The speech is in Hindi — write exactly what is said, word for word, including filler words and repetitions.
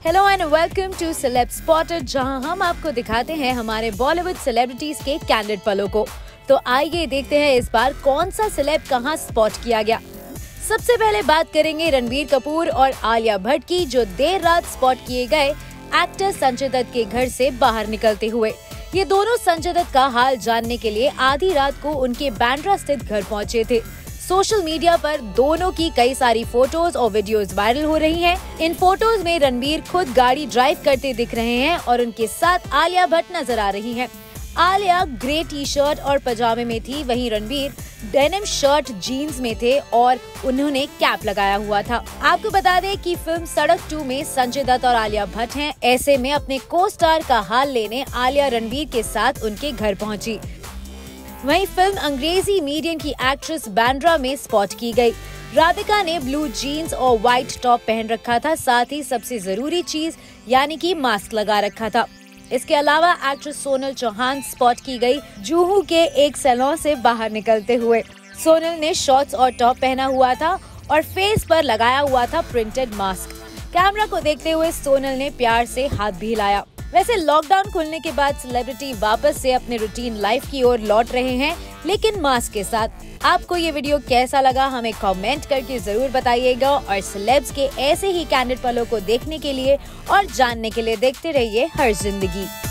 Hello and welcome to celeb spotter, जहां हम आपको दिखाते हैं हमारे बॉलीवुड सेलिब्रिटीज के कैंडिड पलों को। तो आइए देखते हैं इस बार कौन सा सेलेब कहां स्पॉट किया गया। सबसे पहले बात करेंगे रणबीर कपूर और आलिया भट्ट की, जो देर रात स्पॉट किए गए एक्टर संजय दत्त के घर से बाहर निकलते हुए। ये दोनों संजय दत्त का हाल जानने के लिए आधी रात को उनके बांद्रा स्थित घर पहुंचे थे। सोशल मीडिया पर दोनों की कई सारी फोटोज और वीडियोस वायरल हो रही हैं। इन फोटोज में रणबीर खुद गाड़ी ड्राइव करते दिख रहे हैं और उनके साथ आलिया भट्ट नजर आ रही हैं। आलिया ग्रे टी शर्ट और पजामे में थी, वहीं रणबीर डेनिम शर्ट जीन्स में थे और उन्होंने कैप लगाया हुआ था। आपको बता दें कि फिल्म सड़क टू में संजय दत्त और आलिया भट्ट हैं। ऐसे में अपने को स्टार का हाल लेने आलिया रणबीर के साथ उनके घर पहुंची। वहीं फिल्म अंग्रेजी मीडियम की एक्ट्रेस बांद्रा में स्पॉट की गई। राधिका ने ब्लू जीन्स और व्हाइट टॉप पहन रखा था, साथ ही सबसे जरूरी चीज यानी कि मास्क लगा रखा था। इसके अलावा एक्ट्रेस सोनल चौहान स्पॉट की गई जुहू के एक सैलून से बाहर निकलते हुए। सोनल ने शॉर्ट्स और टॉप पहना हुआ था और फेस पर लगाया हुआ था प्रिंटेड मास्क। कैमरा को देखते हुए सोनल ने प्यार से हाथ भी हिलाया। वैसे लॉकडाउन खुलने के बाद सेलिब्रिटी वापस से अपने रूटीन लाइफ की ओर लौट रहे हैं, लेकिन मास्क के साथ। आपको ये वीडियो कैसा लगा हमें कमेंट करके जरूर बताइएगा और सेलेब्स के ऐसे ही कैंडिड पलों को देखने के लिए और जानने के लिए देखते रहिए हर जिंदगी।